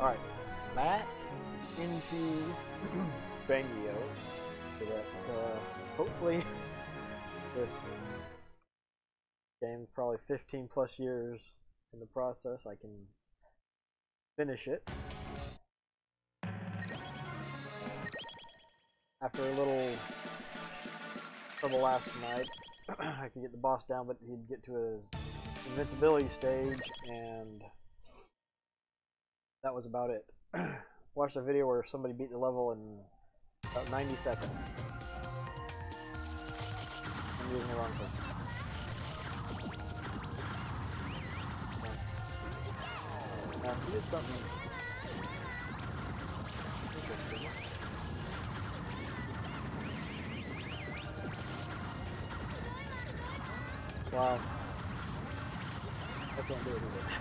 Alright, back into Bangi-o, so that hopefully this game, probably 15 plus years in the process, I can finish it. After a little trouble last night, I could get the boss down, but he'd get to his invincibility stage, and that was about it. Watched a video where somebody beat the level in about 90 seconds. I'm using the wrong thing. Now, he did something interesting. Wow. I can't do it either.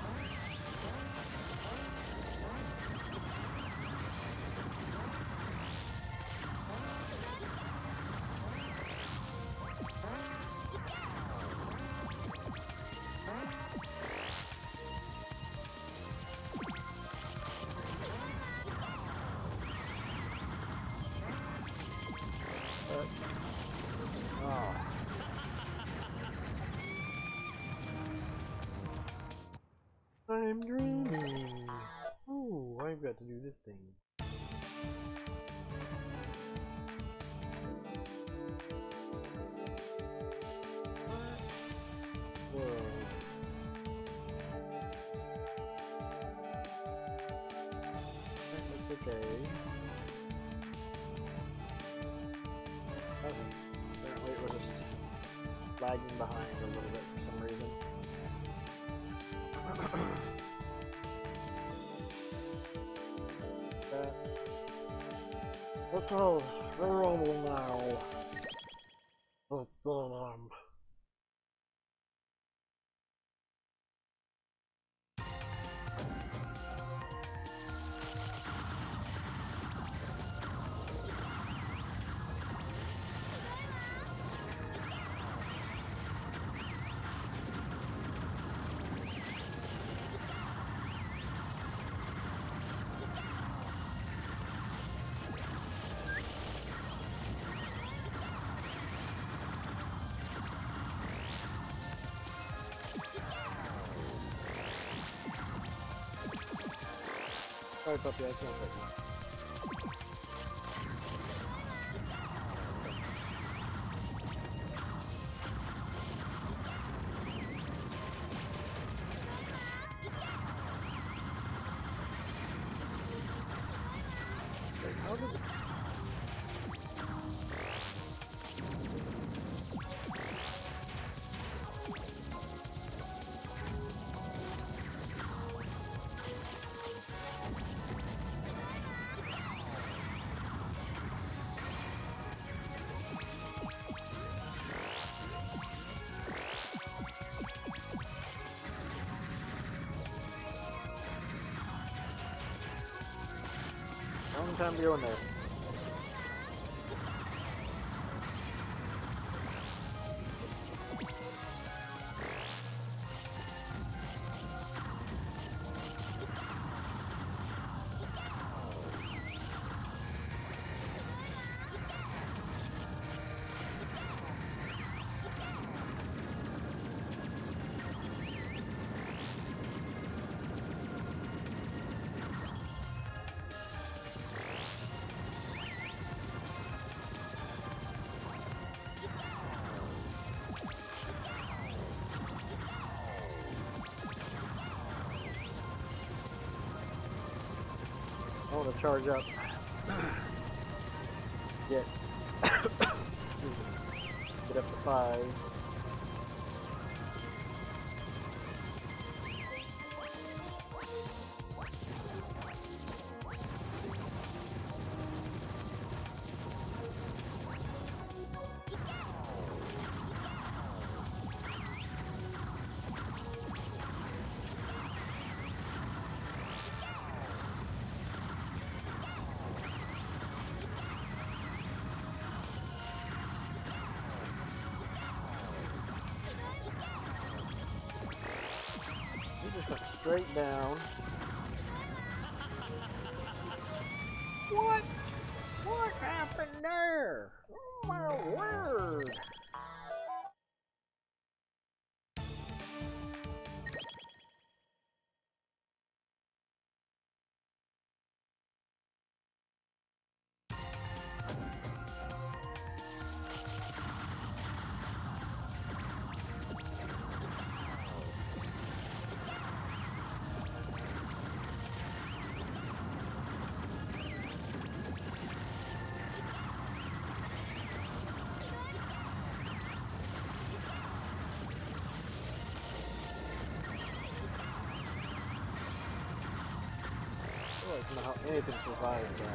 I'm dreaming. Oh, I've got to do this thing. Whoa. That looks okay. Okay. Apparently it was just lagging behind a little bit for some reason. Let's all rumble now. What's going on? Sorry, puppy, I can't take you. How did long time to go in there. I want to charge up. Get up to 5. Just went straight down. What? What happened there? Oh my word! I don't know how anything survives that.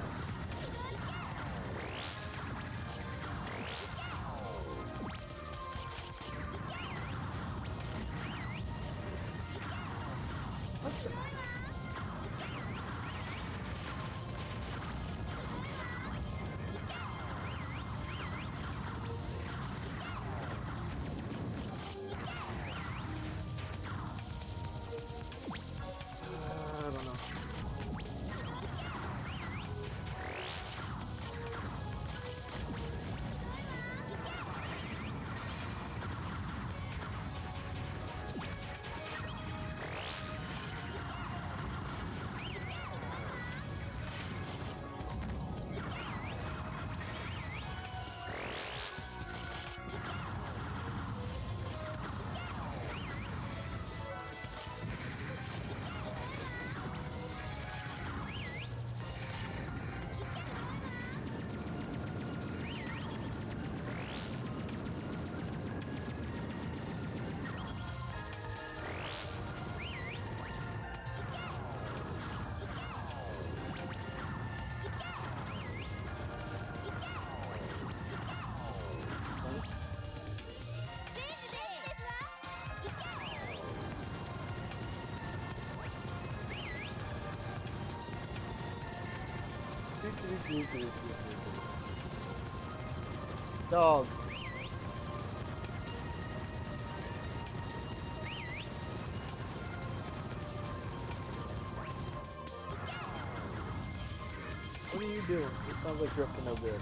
I don't know. Dog. What are you doing? It sounds like you're up to no good.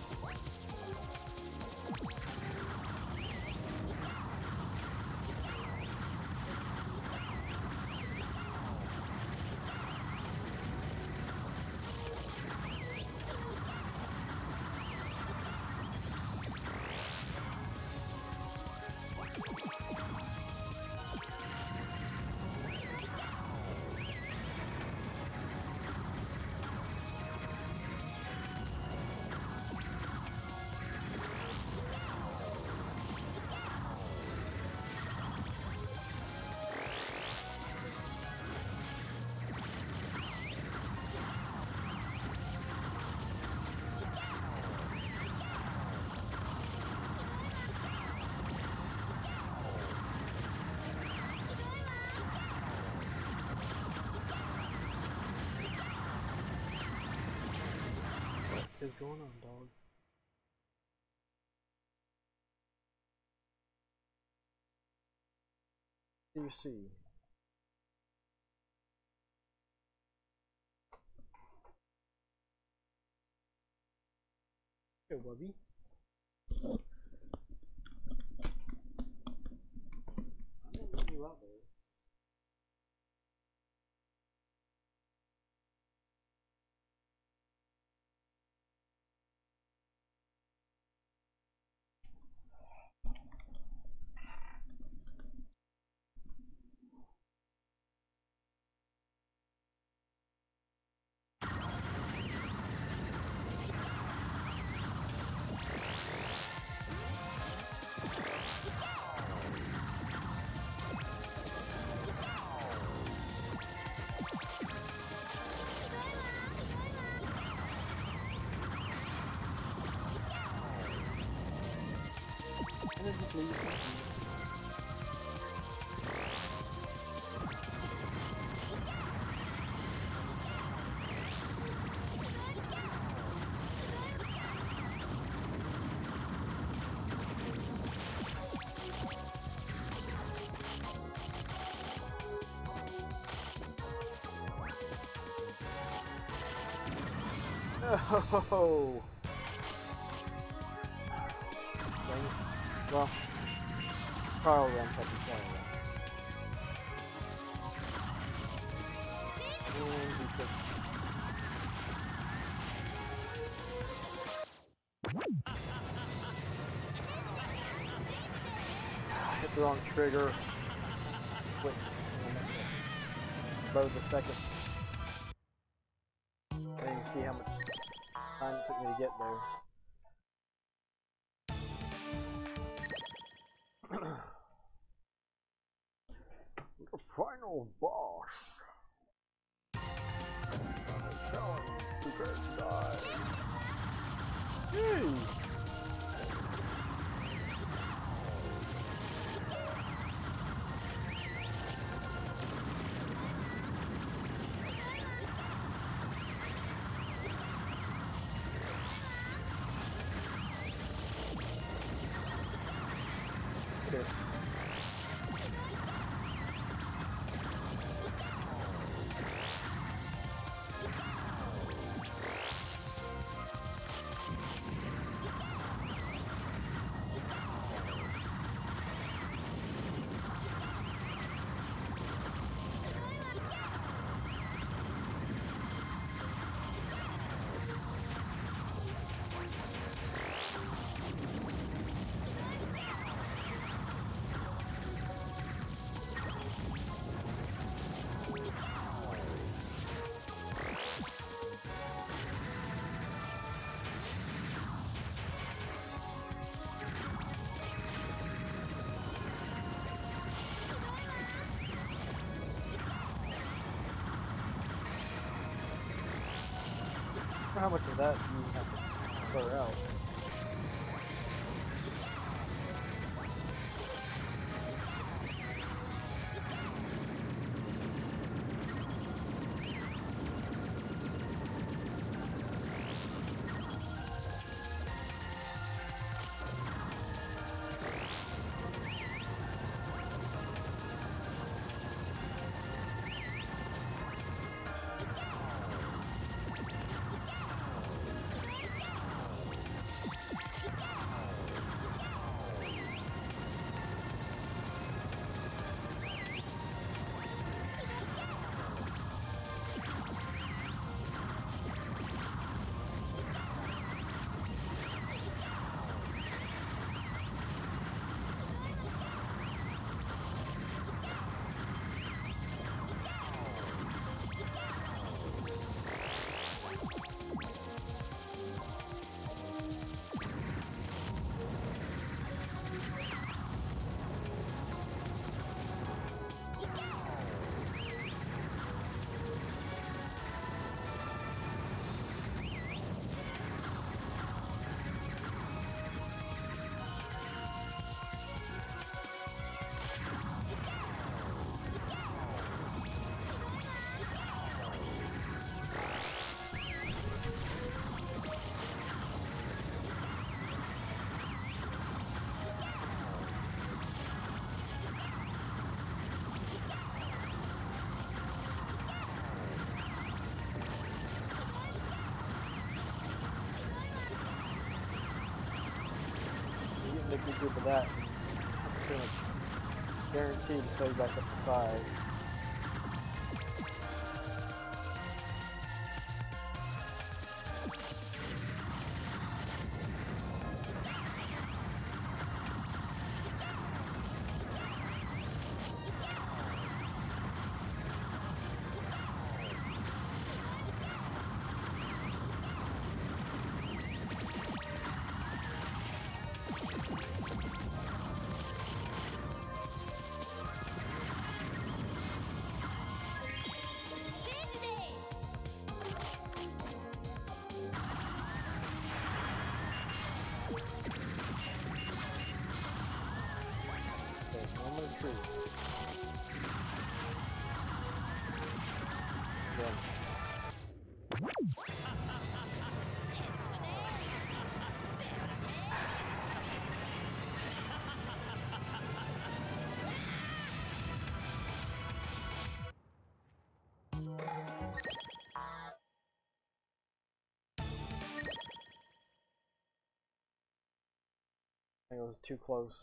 What is going on, dog? What do you see? Hey, Bubby. I'm not letting you out there. Energy, please. No! Dang it. Well, probably I'm fucking sorry. And he pushed. Hit the wrong trigger. Switch. Load the second. And you can see how much time it took me to get there. The final boss. Challenge, prepare to die. Yay! Okay. How much of that do you have to clear out? Make a good group of that. Pretty much guaranteed to fill you back up to 5. was too close.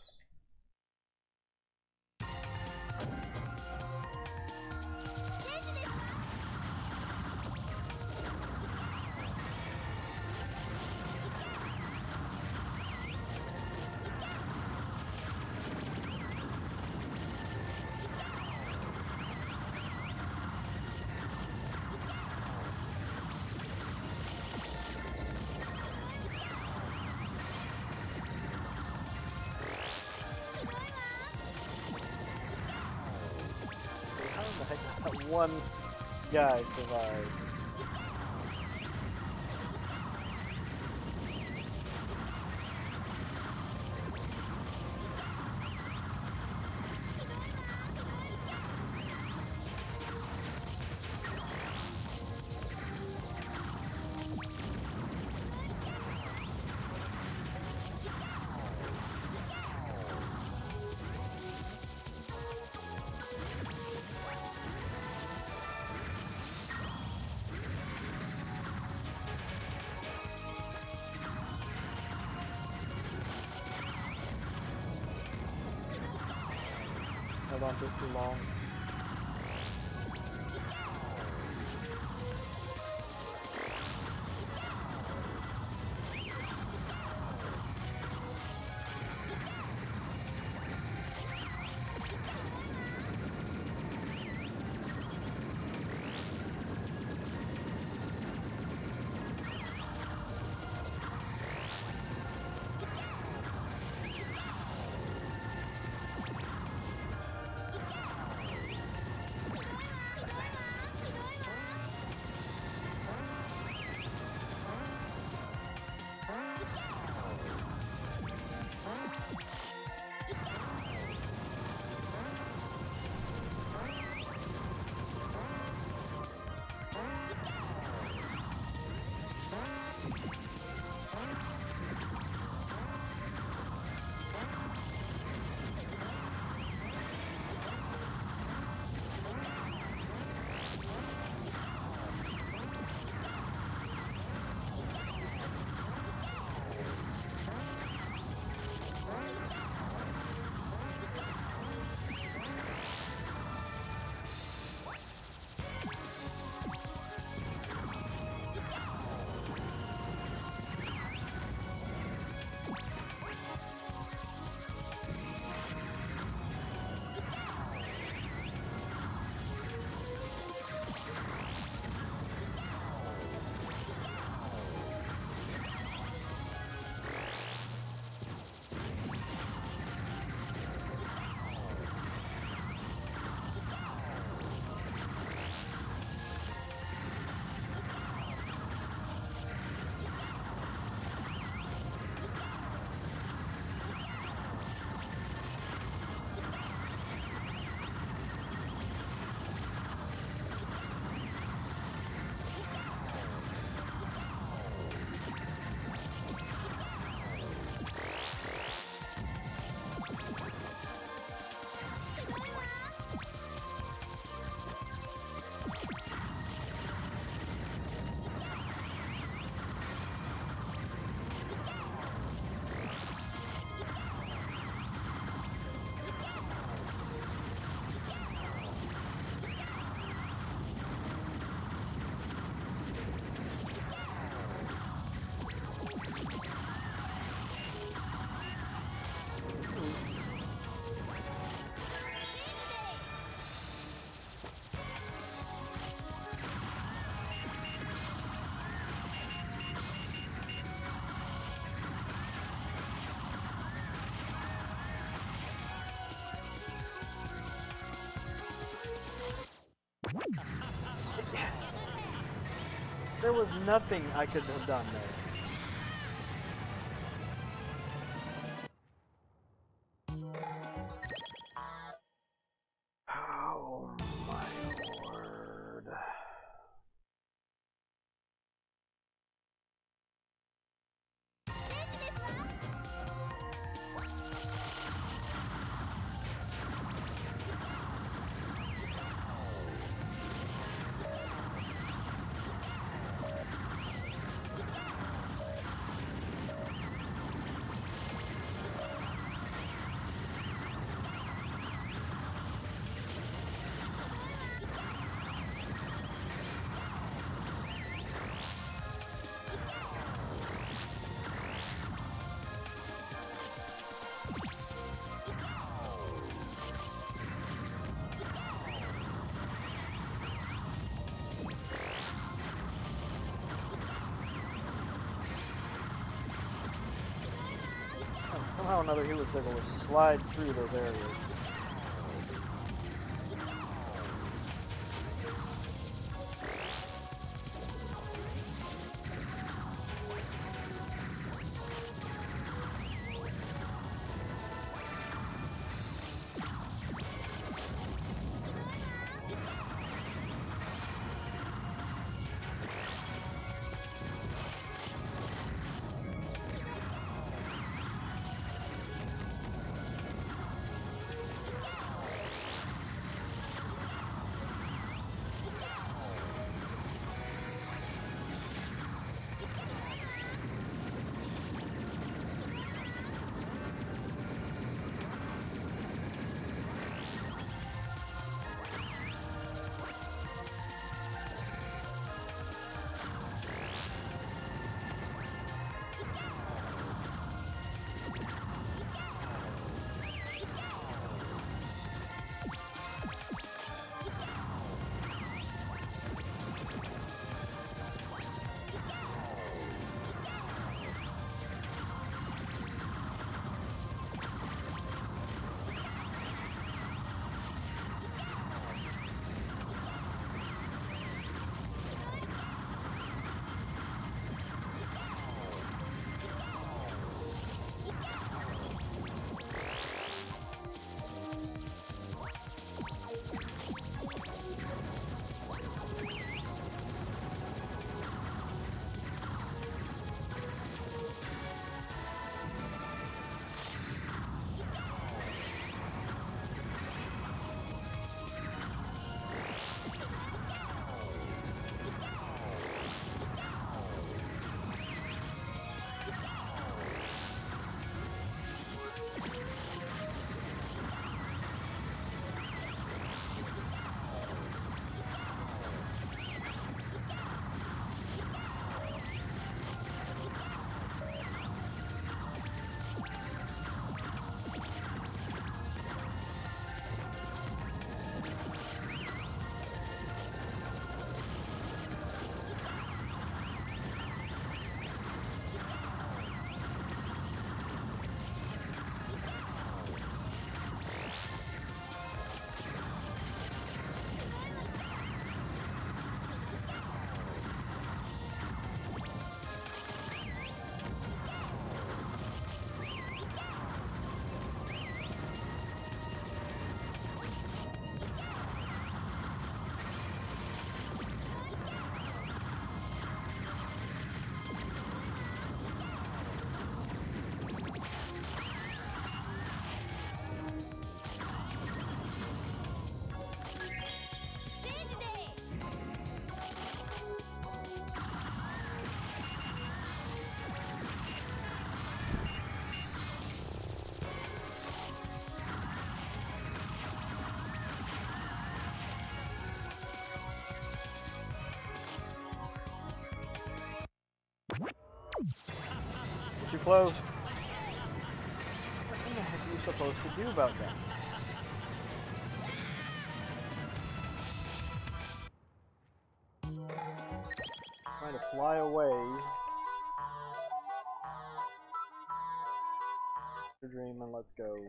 That one guy survived. Held on to it too long. There was nothing I could have done there. Oh my word. somehow or another he looks like it will slide through those areas. Too close. What in the heck are you supposed to do about that? Trying to fly away. Dream and let's go.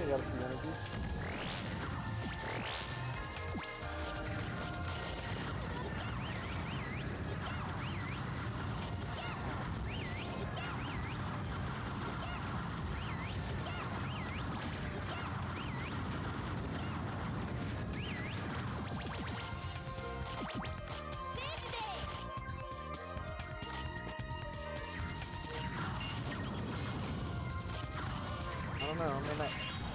We got a few energies. I don't know, I may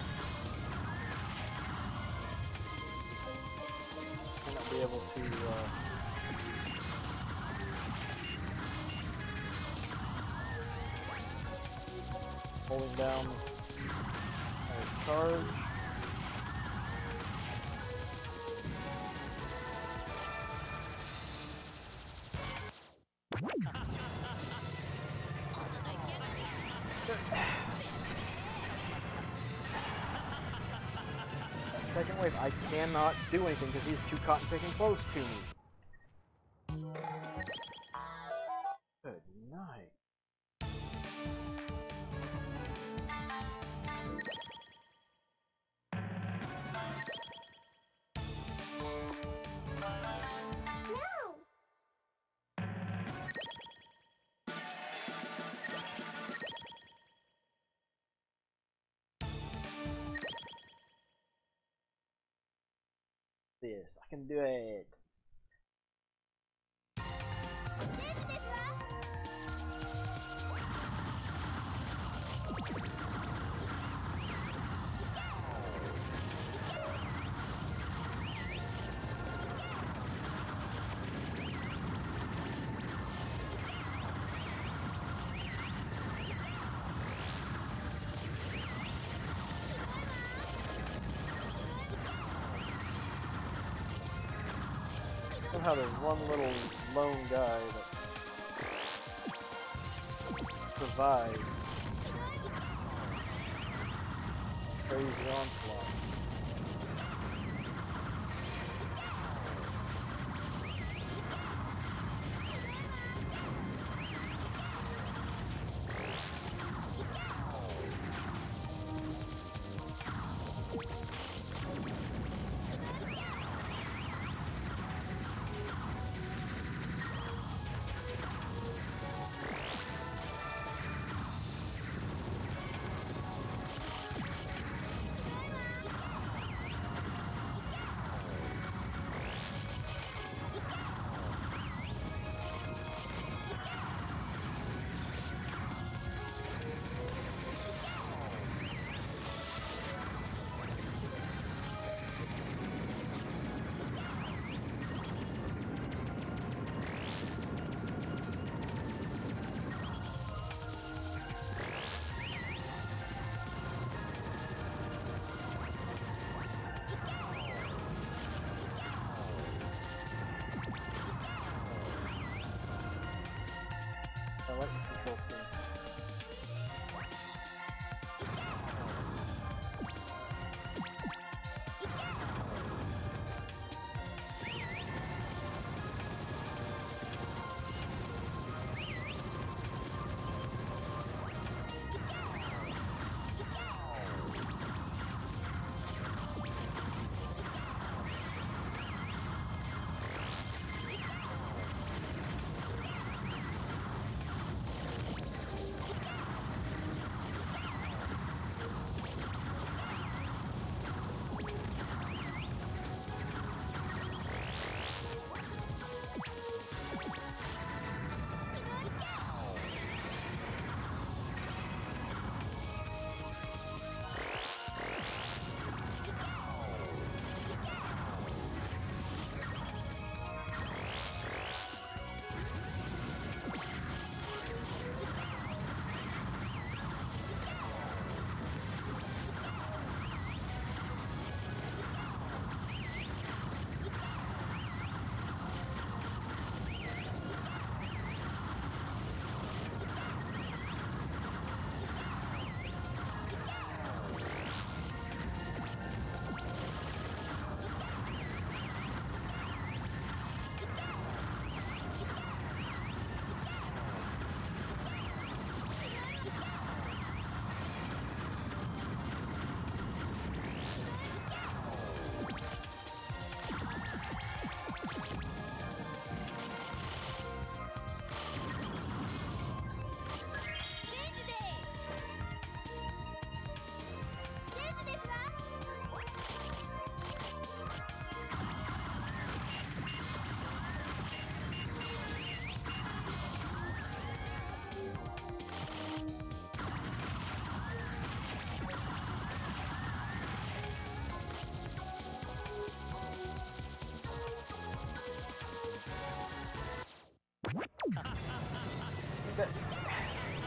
not be able to holding down a charge. Second wave, I cannot do anything because he's too cotton picking close to me. Good night. This, I can do it. Somehow there's one little lone guy that survives crazy onslaught.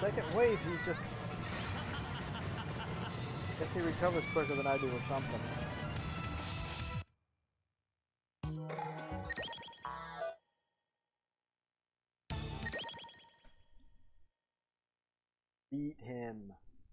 second wave, he just... I guess he recovers quicker than I do or something. Beat him.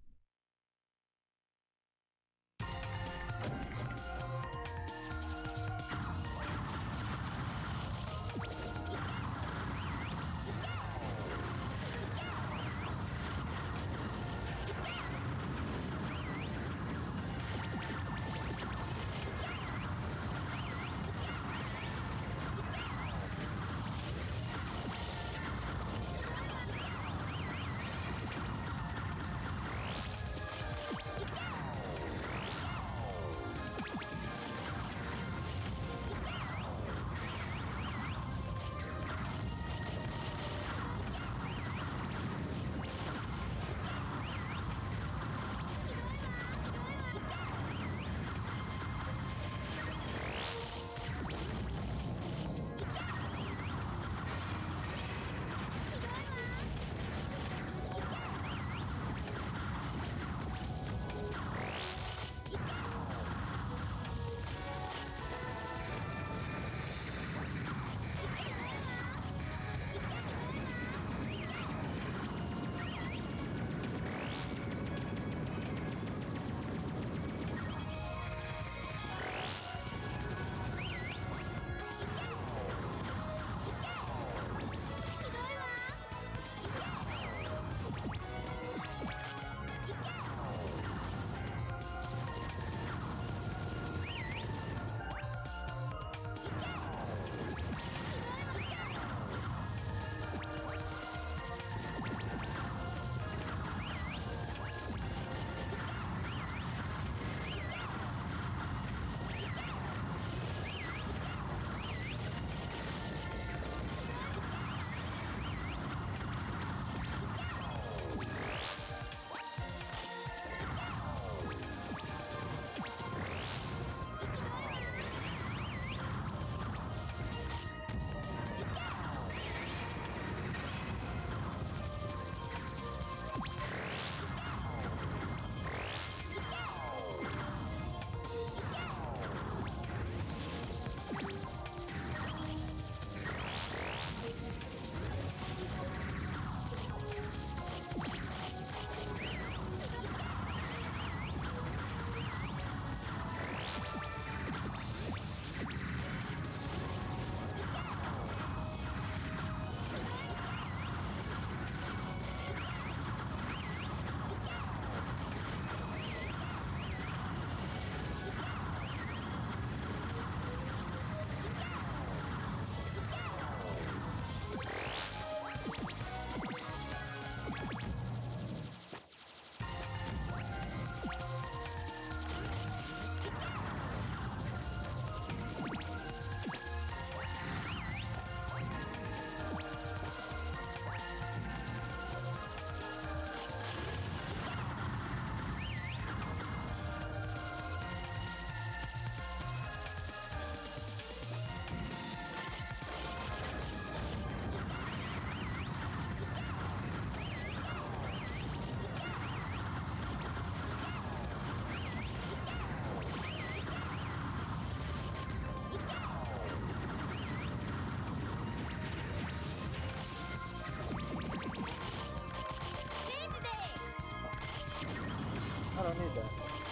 I don't need that.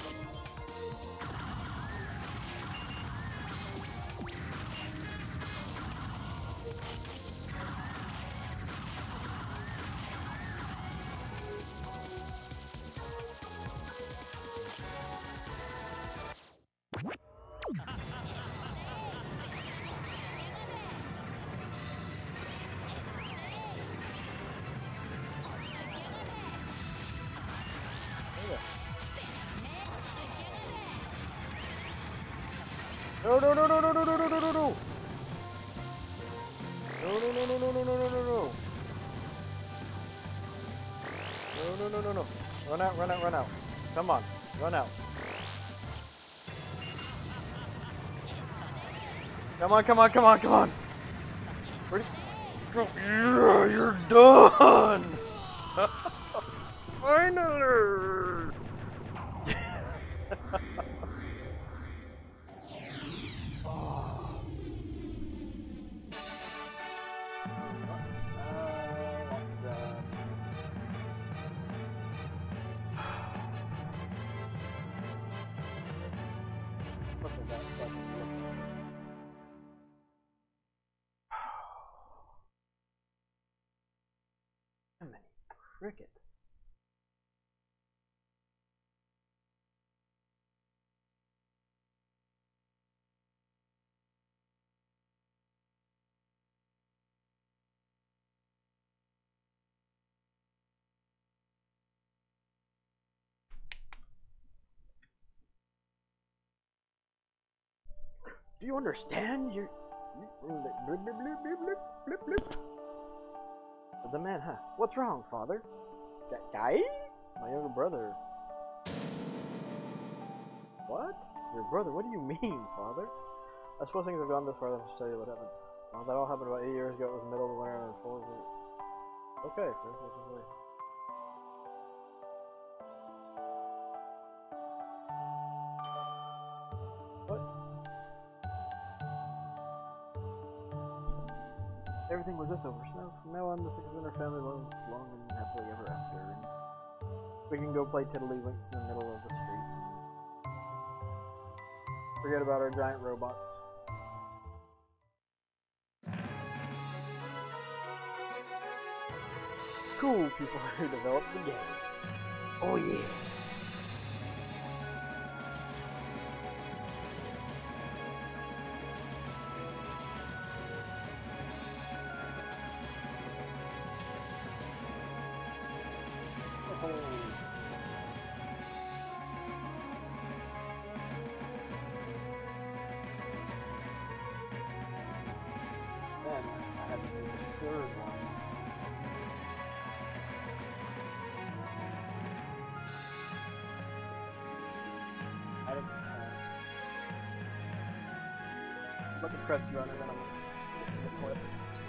No, no, no, no, no, no, no, no, no, no, no. No, no, no, no, no, no, no, no, no, no. No, no, no, no, no. Run out, run out, run out. Come on, run out. Come on, come on, come on, come on. Ready? Go. Yeah, you're done. Finally! Oh. Look at that fucking look. Cricket. Do you understand? The man, huh? What's wrong, father? That guy? My younger brother. What? Your brother? What do you mean, father? I suppose things have gone this far. Let me tell you what happened. Well, that all happened about 8 years ago. It was the middle of the winter and full of it. Okay, what? Everything was this over. So from now on, the Six in our family lived long and happily ever after. And we can go play tiddlywinks in the middle of the street. Forget about our giant robots. Cool people who developed the game. Oh yeah. Then I have the third one. I didn't let the credits run and then I'm gonna get to the clip.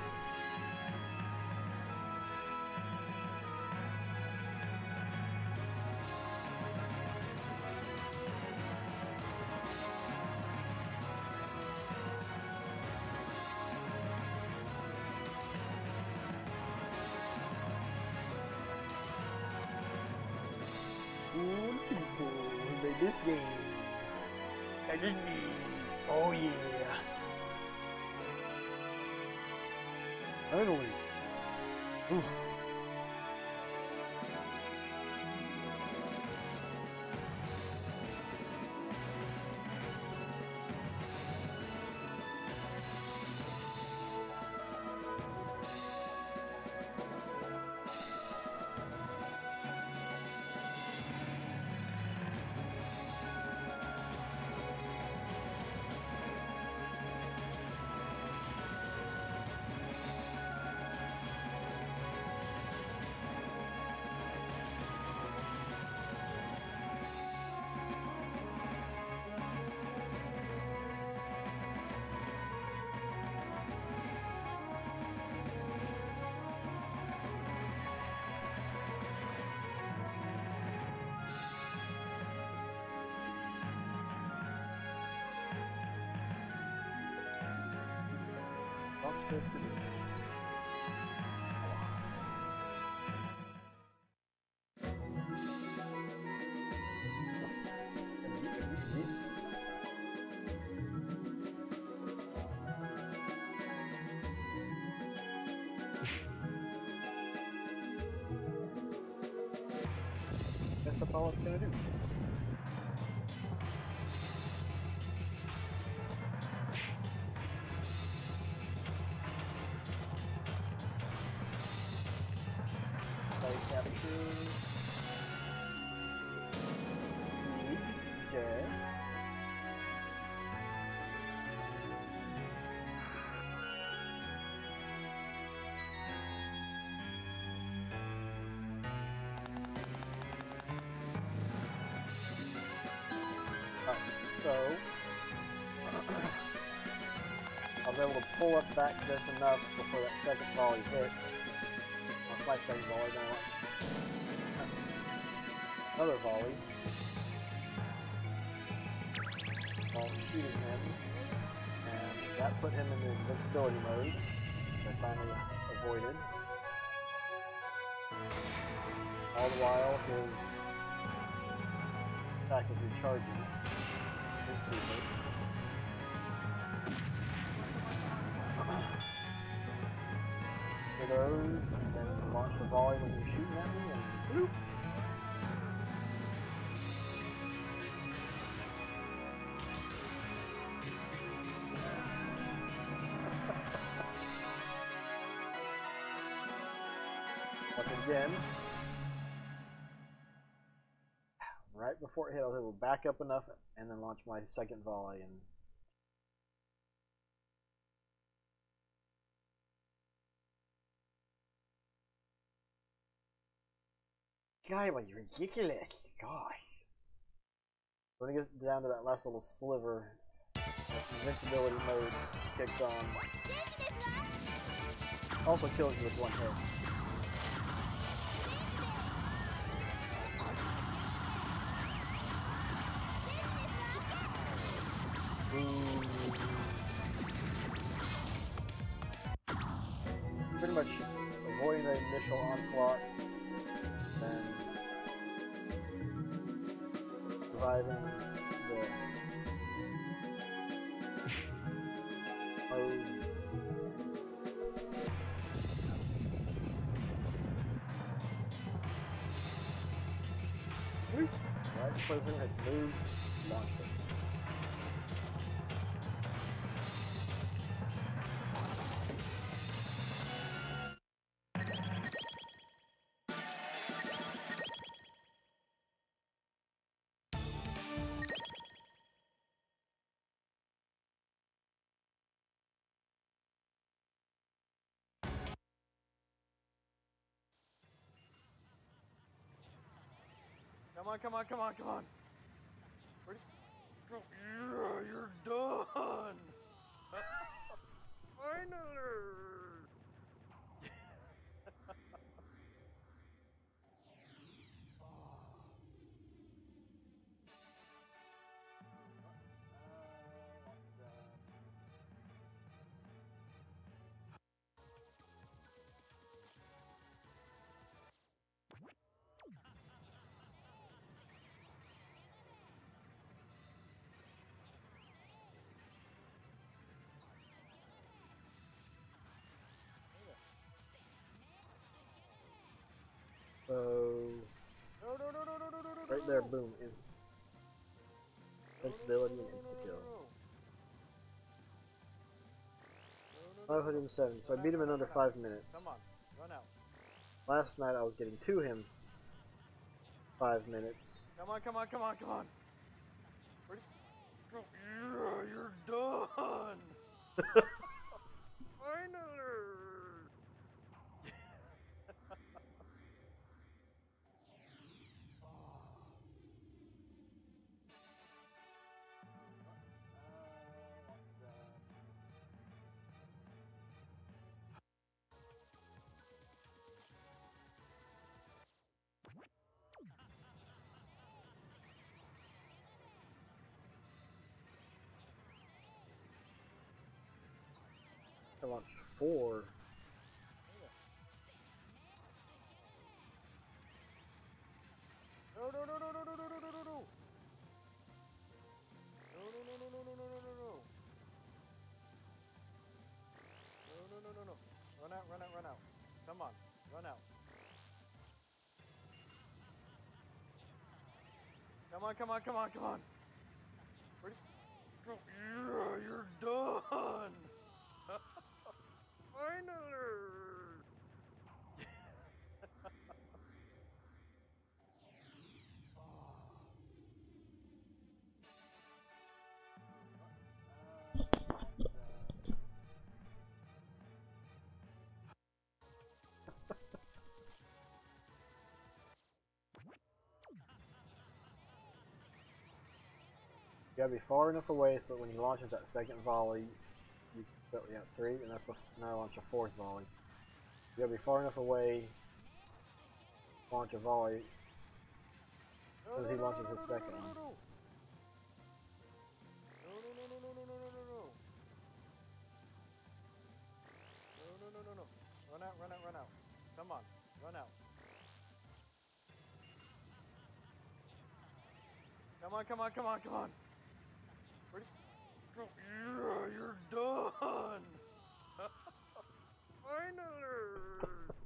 Cool people who made this game. That is me. Oh yeah. Finally. Ooh. Lots of good production. Guess that's all it's gonna do. So I'll be able to pull up back just enough before that second volley hits. Well, my second volley now. Another volley. While shooting him. And that put him in the invincibility mode, which I finally avoided. All the while, his attack was recharging. His super. For those, and then launch the volley when you're shooting at me, and bloop! Up again. Right before it hit, I was able to back up enough and then launch my second volley. And God, was ridiculous. Gosh. When it gets down to that last little sliver, that invincibility mode kicks on. Also kills you with one hit. Pretty much avoiding the initial onslaught, then surviving the mode. Right before the thing had moved, launched it. Come on, come on, come on, come on. Ready? Go. Yeah, you're done. Finally. So, right there, boom, is invincibility and insta-kill. 507, so I beat him in under 5 minutes. Come on, run out. Last night I was getting to him 5 minutes. Come on, come on, come on, come on. Ready? Go. Yeah, you're done. Finally. I launched 4. No, no, no, no, no, no, no, no, no, no, no. No, no, no, no, no, no, no, no, no, no. No, no, no, no, no. Run out, run out, run out. Come on, run out. Come on, come on, come on, come on. Ready? Go. Yeah, you're done. Finally. You gotta be far enough away so that when he launches that second volley, you yeah, 3, and that's now I launch a 4th volley. You gotta be far enough away, launch a volley, No, As no, he no, launches no, no, his no, second no, one. no, no. No, no, no, no, no, no, no, no, no, no. No, no, no, no, no. Run out, run out, run out. Come on, run out. Come on, come on, come on, come on. Ready? Go. Yeah, you're done. Finally.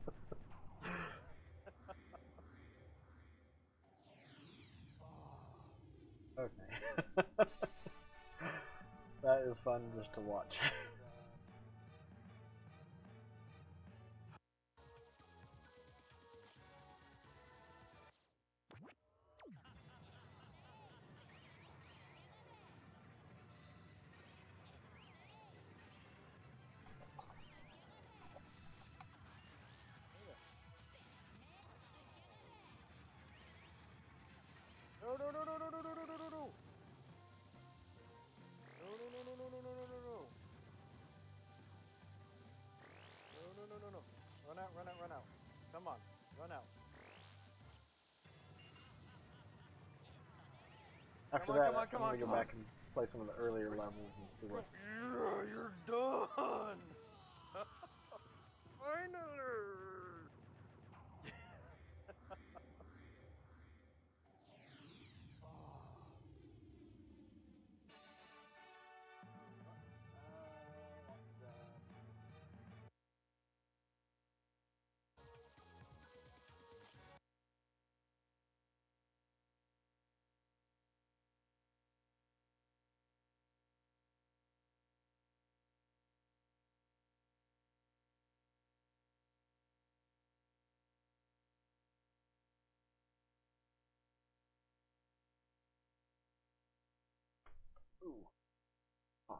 Okay. That is fun just to watch. No, no, no, no, no, no, no, no, no, no, no. No, no, no, no, no, no, no, no, no, no. No, no, no, no, no. Run out, run out, run out. Come on, run out. After Come on, that, come on, I'm come gonna on, go come on. back and play some of the earlier levels and see what. Yeah, you're done. Finally. Ooh. Huh.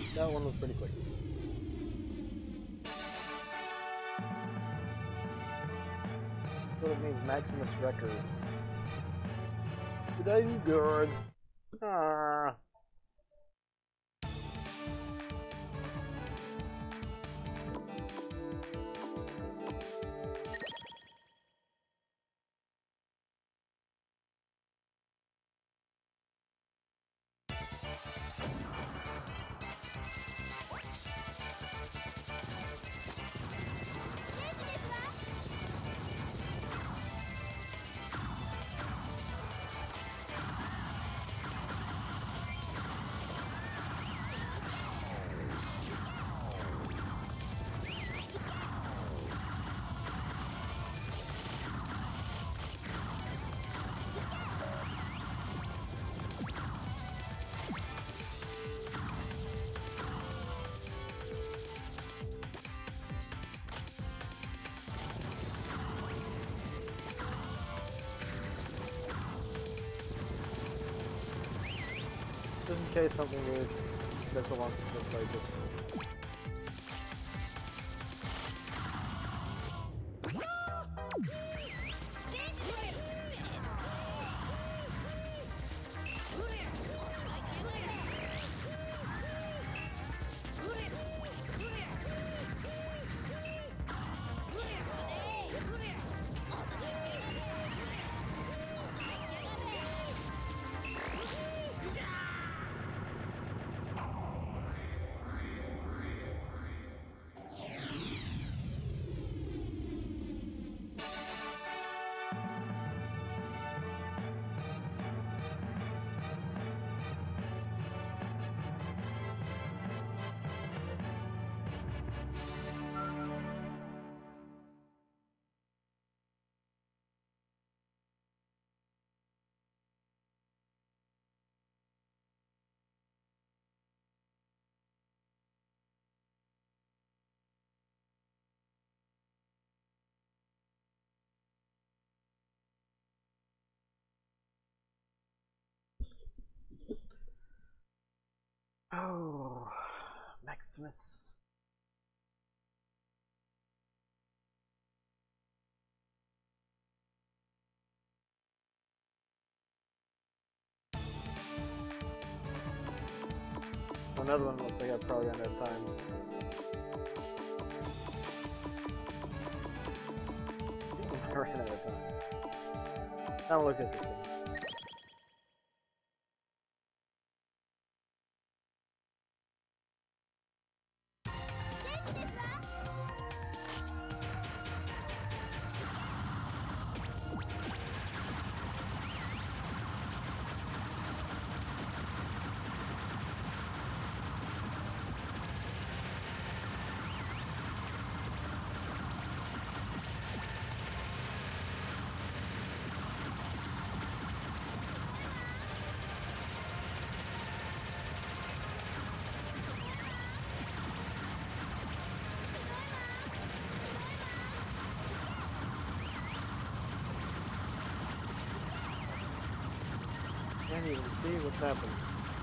That one was pretty quick. What it means, Maximus record. Did I do good? Ah. Just in case something weird. There's so long since I played this. Oh, Maximus. Another one looks like I probably ran out of time. I ran out of time. That'll look interesting. Can't even see what's happening.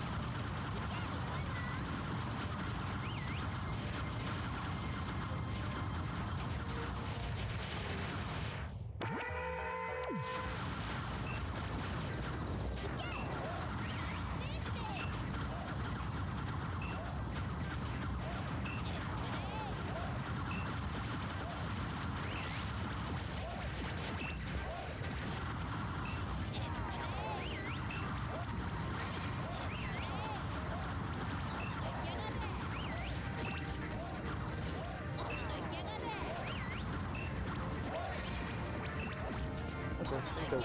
Because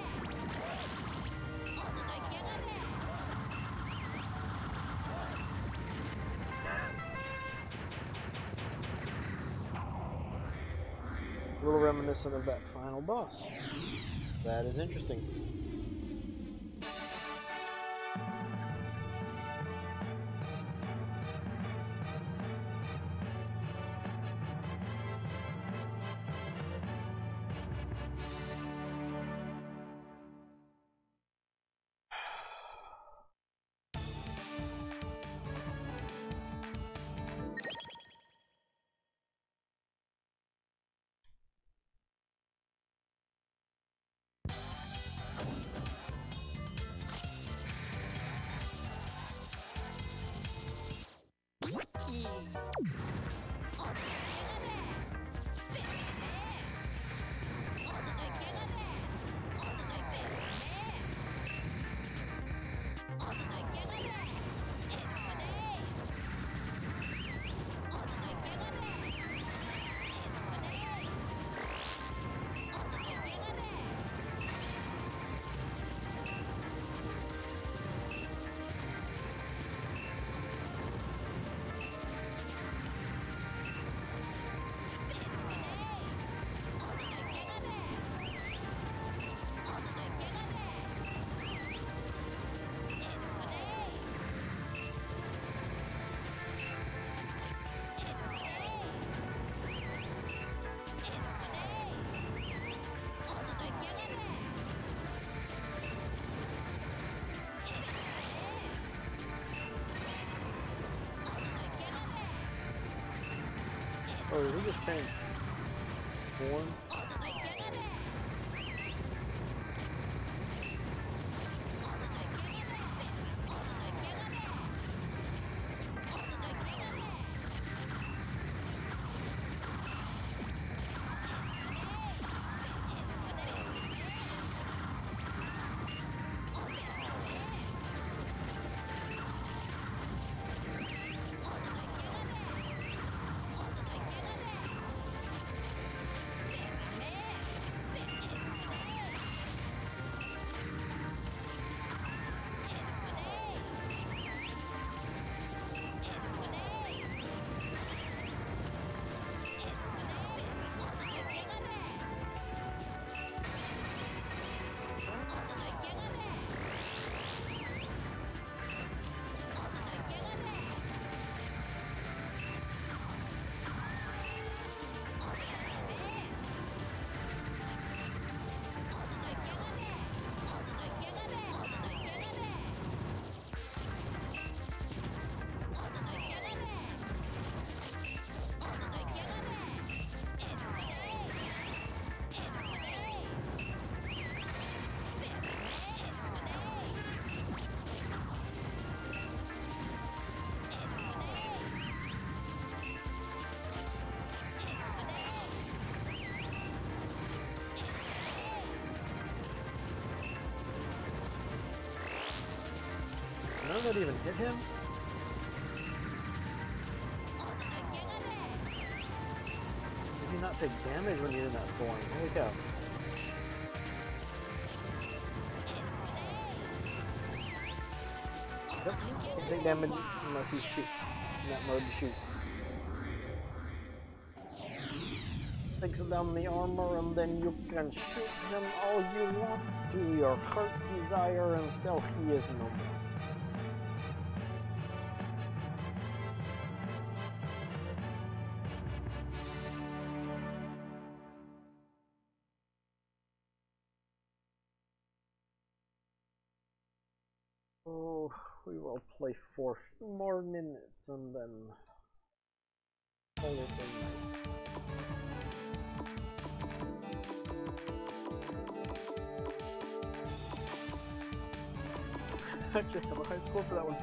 a little reminiscent of that final boss. That is interesting. Oh, did he just change form? None of that even hit him? Did you not take damage when you're in that form? Holy cow. Yep, you can take damage unless you shoot. In that mode, you shoot. Takes down the armor and then you can shoot them all you want to your heart's desire until he is no more. Oh, we will play for 4 more minutes and then call it a night. Actually, I have a high score for that one.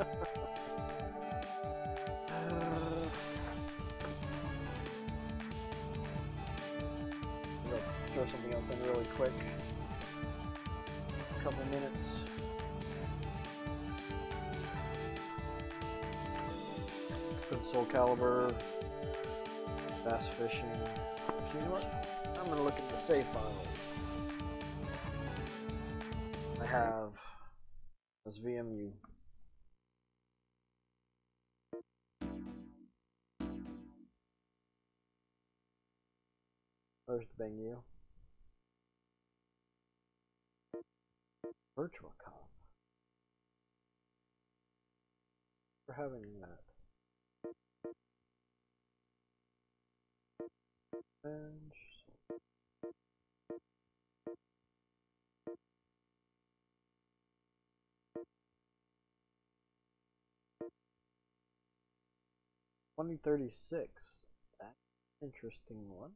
I'm gonna throw something else in really quick. A couple minutes. Soul Calibur, bass fishing. Actually, you know what? I'm gonna look at the save files. I have this VMU. There's the Bangi-o. Virtual Comp. For having that. And 2036. That's an interesting one.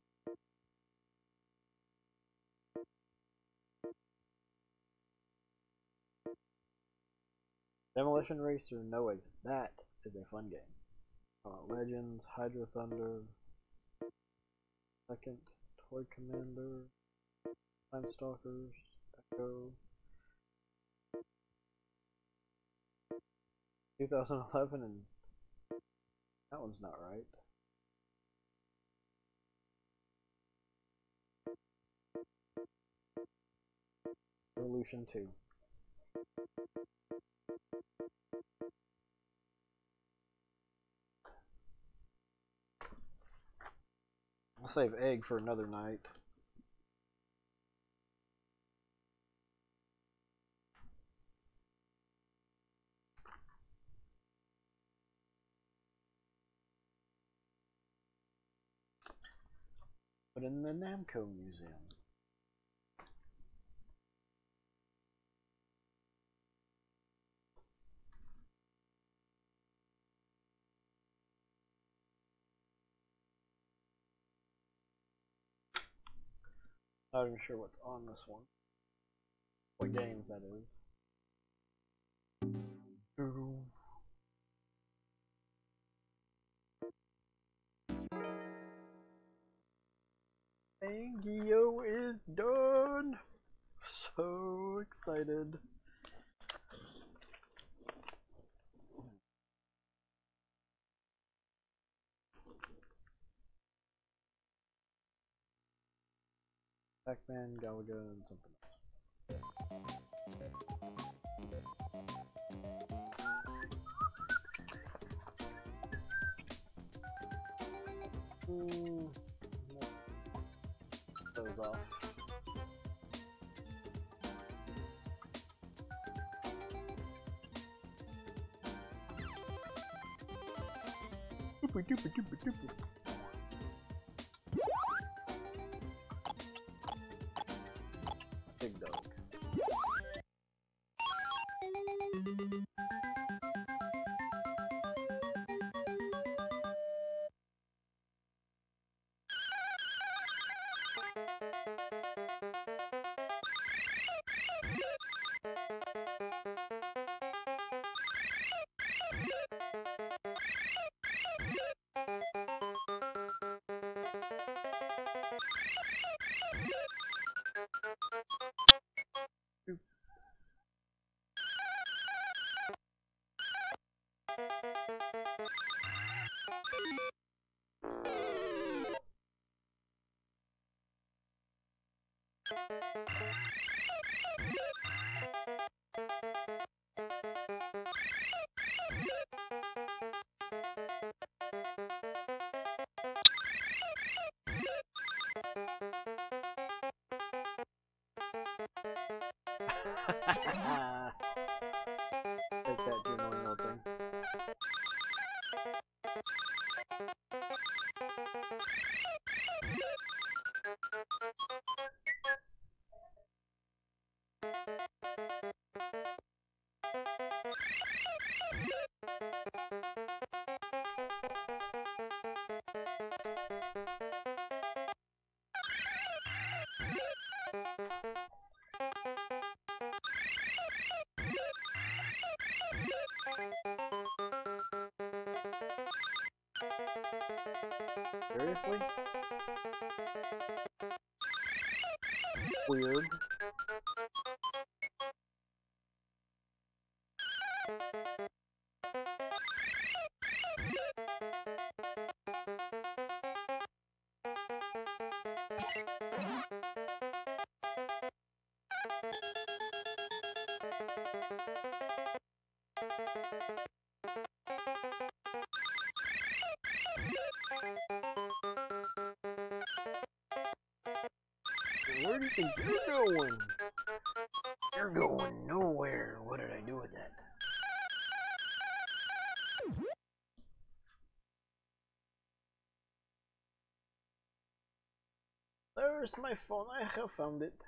Demolition Racer, no exit. That is a fun game. Legends, Hydro Thunder, Second, Toy Commander, Time Stalkers, Echo, 2011, and that one's not right. Evolution 2. I'll save egg for another night. But in the Namco Museum. Not even sure what's on this one. What games that is. Bangi-o is done! So excited. Pac-Man, Galaga, and something else. Those off. Doopy doopy doopy doopy. Big dog. Take that, you know nothing. Seriously? Weird. Where do you think you're going? You're going nowhere. What did I do with that? There's my phone. I have found it.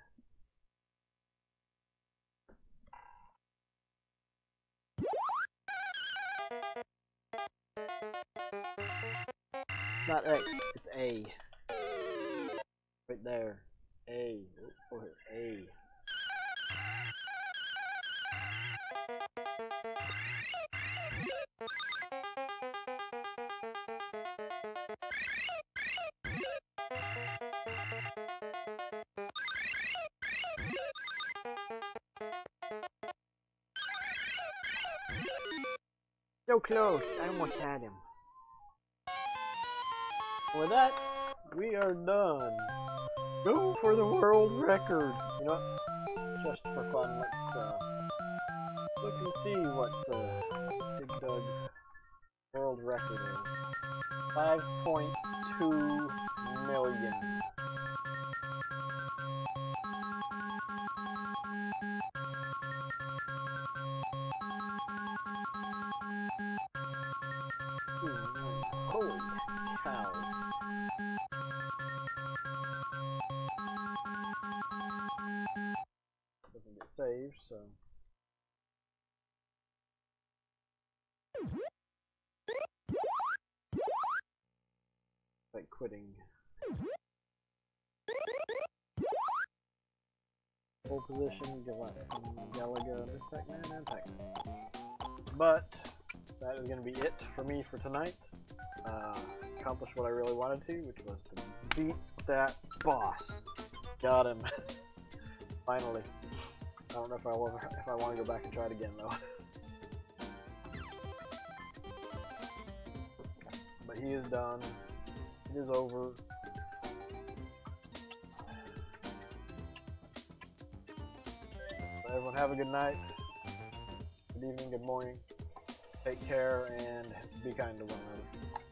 Not X, it's A. Right there. A. Oh, A. So close. I almost had him. With that, we are done. Go for the world record. You know what? Just for fun, let's look and see what the Big Doug world record is. 5.2 million. Holy cow. Doesn't get saved, so. Like quitting. Full position, Galaga, Miss Pac-Man, and Pac-Man. But that is going to be it for me for tonight. Accomplished what I really wanted to, which was to beat that boss. Got him. Finally. I don't know if I want to go back and try it again though. But he is done. It is over. So everyone have a good night. Good evening, good morning. Take care and be kind to one another.